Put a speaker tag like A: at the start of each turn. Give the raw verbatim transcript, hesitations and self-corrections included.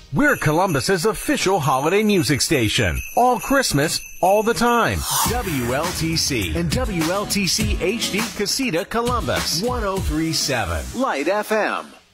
A: We're Columbus's official holiday music station. All Christmas, all the time. W L T C and W L T C H D Casita Columbus. one oh three point seven Lite F M.